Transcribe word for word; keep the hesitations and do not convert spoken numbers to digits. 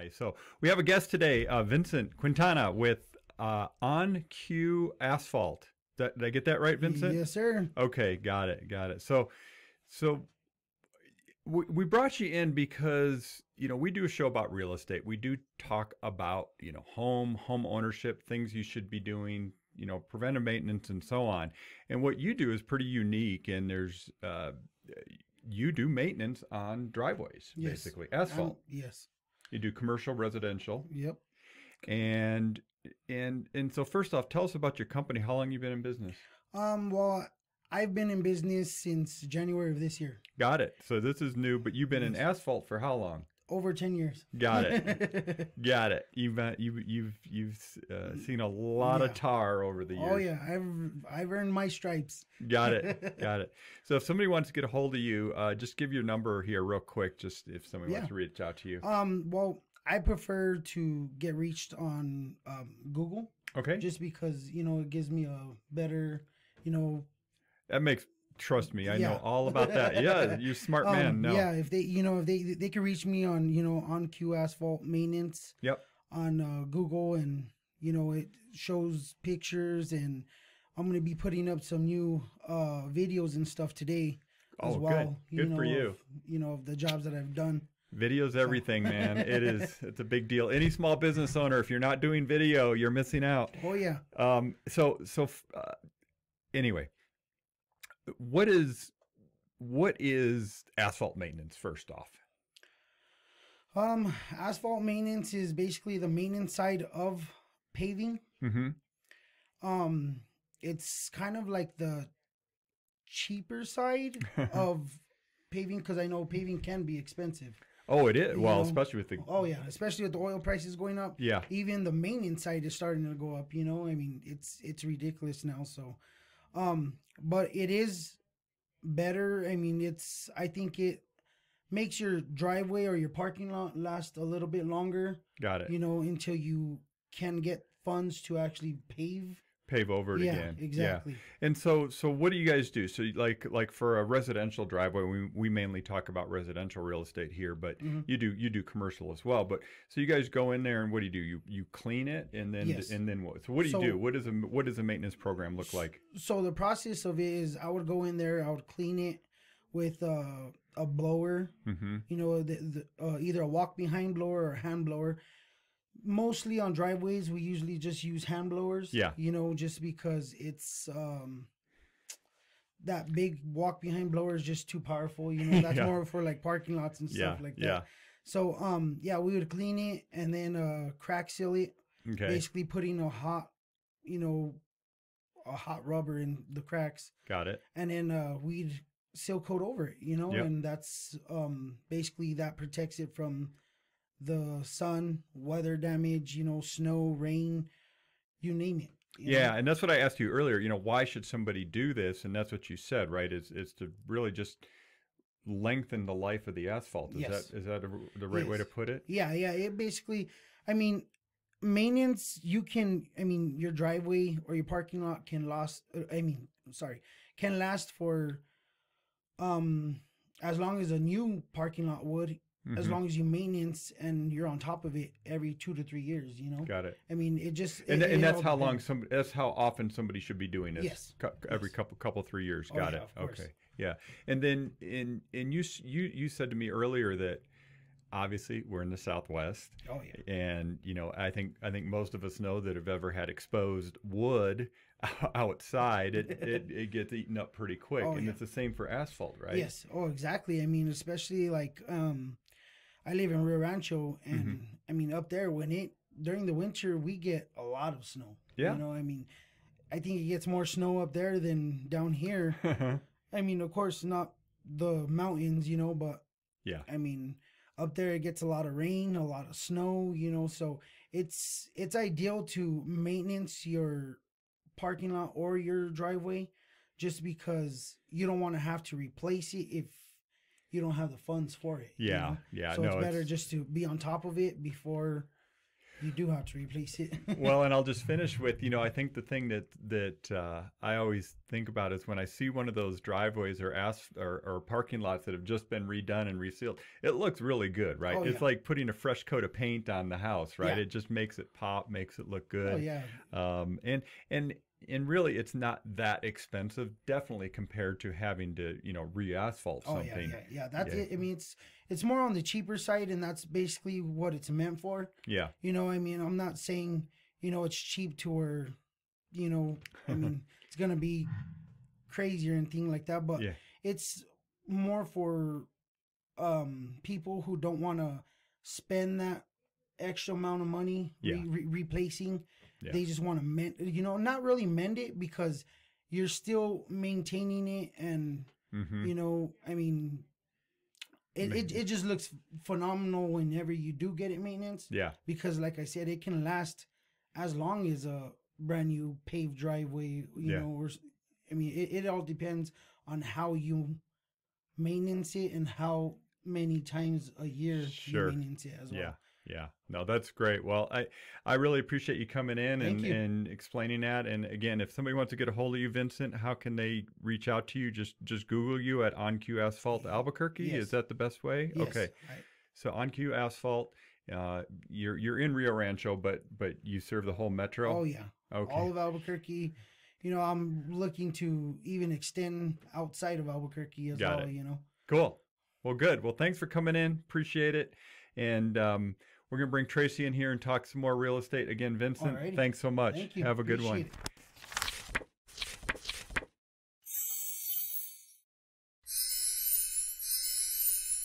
definitely. So we have a guest today, uh, Vincent Quintana with uh, On Cue Asphalt. Did, did I get that right, Vincent? Yes, sir. Okay, got it, got it. So, so we, we brought you in because, you know, we do a show about real estate. We do talk about, you know, home, home ownership, things you should be doing, you know, preventive maintenance and so on. And what you do is pretty unique. And there's, uh, you do maintenance on driveways, Yes. basically, asphalt. Um, yes. You do commercial, residential. Yep. And, and, and so first off, tell us about your company. How long you been in business? Um, well, I've been in business since January of this year. Got it. So this is new, but you've been in asphalt for how long? Over ten years. Got it. Got it. You've uh, you've you've you've uh, seen a lot Yeah. of tar over the years. Oh yeah, I've I've earned my stripes. Got it. Got it. So if somebody wants to get a hold of you, uh, just give your number here real quick. Just if somebody Yeah. wants to reach out to you. Um, well, I prefer to get reached on um, Google, Okay. just because you know it gives me a better, you know. That makes. Trust me, I Yeah. know all about that. Yeah, you're a smart man. Um, No. Yeah, if they, you know, if they they can reach me on, you know, on Q Asphalt Maintenance. Yep. On uh, Google, and you know it shows pictures, and I'm gonna be putting up some new uh, videos and stuff today as Oh, well. good. Good know, for you. Of, you know, of the jobs that I've done. Video's everything, man. It is. It's a big deal. Any small business owner, if you're not doing video, you're missing out. Oh yeah. Um. So so. Uh, anyway, what is what is asphalt maintenance? First off. Um, asphalt maintenance is basically the maintenance side of paving. Mm-hmm. Um, it's kind of like the cheaper side of paving, because I know paving can be expensive. Oh, it is. You Well, know? especially with the. Oh yeah, especially with the oil prices going up. Yeah. Even the maintenance side is starting to go up. You know, I mean, it's it's ridiculous now. So, um, but it is better. I mean, it's. I think it makes your driveway or your parking lot last a little bit longer. Got it. You know, until you can get funds to actually pave. Pave over it Yeah, again. exactly. Yeah. And so, so what do you guys do? So, like, like for a residential driveway, we we mainly talk about residential real estate here, but Mhm. you do you do commercial as well. But so you guys go in there and what do you do? You you clean it and then Yes. and then what? So what do you So- do? What does a what does a maintenance program look like? So the process of it is, I would go in there, I would clean it with uh, a blower. Mm-hmm. You know, the, the, uh, either a walk behind blower or a hand blower. Mostly on driveways, we usually just use hand blowers. Yeah. You know, just because it's um, that big walk behind blower is just too powerful. You know, that's Yeah. more for like parking lots and stuff Yeah. like that. Yeah. So um, yeah, we would clean it and then uh, crack seal it. Okay. Basically, putting a hot, you know, a hot rubber in the cracks, Got it. and then uh, we'd seal coat over it. You know, Yep. and that's um, basically that protects it from the sun, weather damage, you know, snow, rain, you name it. you Yeah, know? and that's what I asked you earlier. You know, why should somebody do this? And that's what you said, right? Is is to really just lengthen the life of the asphalt. Is Yes. that is that a, the right way to Yes. put it? Yeah, yeah. It basically, I mean, maintenance, you can, I mean, your driveway or your parking lot can last, uh, I mean, sorry, can last for um as long as a new parking lot would, as Mhm. long as you maintenance and you're on top of it every two to three years, you know? Got it. I mean, it just, And, it, and it that's all how long depends. some that's how often somebody should be doing this. Yes. Cou- every Yes. couple couple three years. Oh, Got yeah, it. of course. Okay. Yeah. And then in and you s- you you said to me earlier that obviously we're in the Southwest. Oh, yeah. And you know, I think I think most of us know that have ever had exposed wood outside, it it, it gets eaten up pretty quick. Oh, and yeah. it's the same for asphalt, right? Yes. Oh, exactly. I mean, especially like, um, I live in Rio Rancho, and Mhm. I mean, up there, when it, during the winter, we get a lot of snow. Yeah. You know, I mean, I think it gets more snow up there than down here. I mean, of course, not the mountains, you know, but Yeah. I mean, up there it gets a lot of rain, a lot of snow, you know, so it's it's ideal to maintenance your parking lot or your driveway, just because you don't want to have to replace it if you don't have the funds for it. you Yeah. know? Yeah. So no, it's better just to be on top of it before You do have to replace it. Well, and I'll just finish with, you know, I think the thing that that uh, I always think about is when I see one of those driveways or as or, or parking lots that have just been redone and resealed, it looks really good, right? Oh, It's yeah. like putting a fresh coat of paint on the house, right? Yeah. It just makes it pop, makes it look Oh good. yeah. Um, and and and really, it's not that expensive, definitely compared to having to, you know, re-asphalt Oh yeah, something. yeah, yeah. That's Yeah. it. I mean, it's it's more on the cheaper side, and that's basically what it's meant for. Yeah. You know, I mean, I'm not saying, you know, it's cheap to where, you know, I mean, it's gonna be crazy or anything like that, but Yeah. it's more for um people who don't want to spend that extra amount of money Yeah. re- re- replacing. Yeah. They just want to mend, you know, not really mend it because you're still maintaining it, and Mm-hmm. you know, I mean, it, it, it just looks phenomenal whenever you do get it maintenance, Yeah. because like I said, it can last as long as a brand new paved driveway, you Yeah. know, or s- I mean, it, it all depends on how you maintenance it and how many times a year Sure. you maintenance it as well. Yeah. Yeah. No, that's great. Well, I, I really appreciate you coming in Thank and, you. and explaining that. And again, if somebody wants to get a hold of you, Vincent, how can they reach out to you? Just just Google you at OnQ Asphalt Albuquerque. Yes. Is that the best way? Yes, Okay. I- So OnQ Asphalt, uh, you're you're in Rio Rancho, but but you serve the whole metro. oh yeah, Okay. all of Albuquerque. You know, I'm looking to even extend outside of Albuquerque as Got well. it. You know, Cool. Well, good. Well, thanks for coming in. Appreciate it. And um, we're going to bring Tracy in here and talk some more real estate. Again, Vincent, Alrighty. thanks so much. Thank you. Have a good one. Appreciate it.